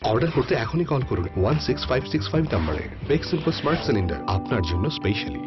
Order করতে এখনই call করুন 16565 নম্বরে। বেক সিম্পল স্মার্ট সিলিন্ডার আপনার জন্য স্পেশালি।